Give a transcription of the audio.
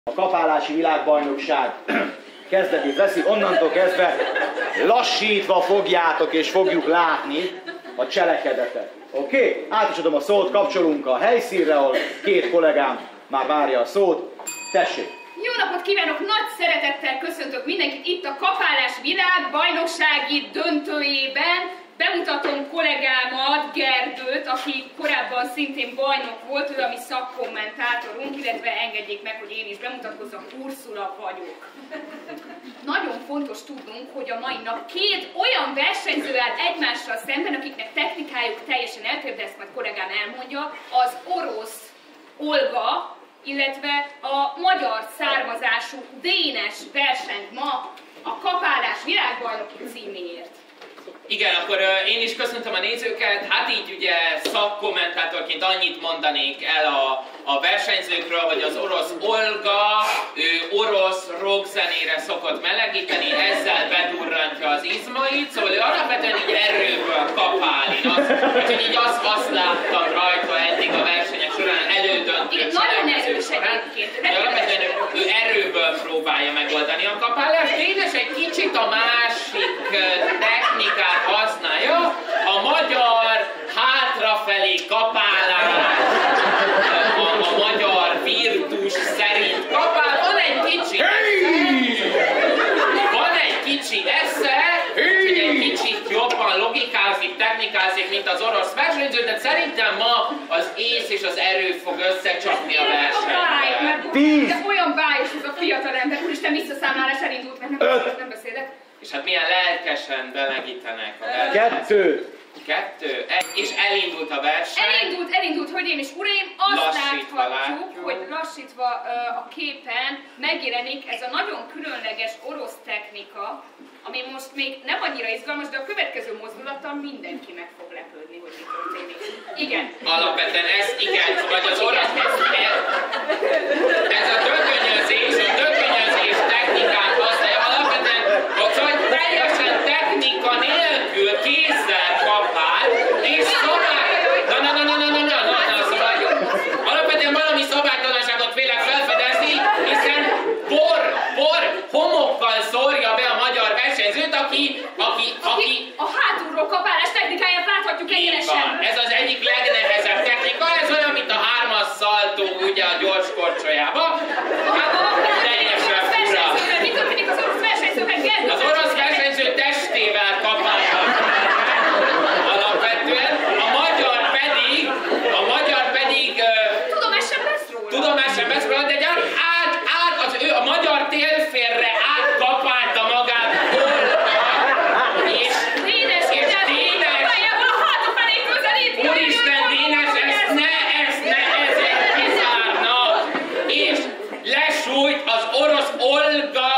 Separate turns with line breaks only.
A kapálási világbajnokság kezdetét veszi, onnantól kezdve lassítva fogjátok és fogjuk látni a cselekedetet. Oké? Át is adom a szót, kapcsolunk a helyszínre, ahol két kollégám már várja a szót. Tessék!
Jó napot kívánok! Nagy szeretettel köszöntök mindenkit itt a kapálás világbajnoksági döntőjében. Bemutatom kollégámat, Gerdőt, aki korábban szintén bajnok volt, ő a mi szakkommentátorunk, illetve engedjék meg, hogy én is bemutatkozzam, Ursula vagyok. Nagyon fontos tudnunk, hogy a mai nap két olyan versenyző áll egymással szemben, akiknek technikájuk teljesen eltér, de ezt majd kollégám elmondja, az orosz Olga, illetve a magyar származású Dénes versenyt ma a kapálás világbajnoki címéért.
Igen, akkor én is köszöntöm a nézőket. Hát így ugye szakkommentátorként annyit mondanék el a versenyzőkről, hogy az orosz Olga, ő orosz rockzenére szokott melegíteni, ezzel bedurrantja az izmait, szóval ő alapvetően így erőből kapál. Úgyhogy így azt láttam rajta eddig a versenyek során, elődöntő cselekmezők során, hogy alapvetően ő erőből próbálja megoldani a kapálást, és egy kicsit a másik technikát használja, a magyar hátrafelé kapálás, a magyar virtus szerint kapál, van egy kicsi esze, hogy egy kicsit jobban logikázik, technikázik, mint az orosz versenyző, de szerintem ma az ész és az erő fog összecsapni a versenyben.
De olyan bájos ez a fiatal ember, úristen, visszaszámlálás elindult, mert nem beszélek.
És hát milyen lelkesen belegítenek a versenyt. Kettő, és elindult a verseny.
Elindult, hölgyeim és uraim, azt láthatjuk, hogy lassítva a képen megjelenik ez a nagyon különleges orosz technika, ami most még nem annyira izgalmas, de a következő mozdulattal mindenki meg fog lepődni, hogy mi történik. Igen.
Alapvetően ez, igen, vagy az orosz, ez a dögönyözés technikát használja, alapvetően, hogy teljesen technika nélkül kézzel kapál, és alapvetően valami szabálytalanságot félek felfedezni, hiszen homokkal szórja be a magyar versenyzőt, aki
a hátulról kapálás technikáját láthatjuk egyenesen.
Ez az egyik legnehezebb technika, ez olyan, mint a hármas szaltó ugye a gyors korcsolyába. Teljesen fura.
Mi történik az orosz versenyzőkkel?
Az orosz versenyző testével kapálja. Alapvetően a magyar pedig
tudomás sem lesz róla,
de a magyar télfélre átkapálta magát és Dénes, úristen Dénes, ezt kizárnak, és lesújt az orosz Olga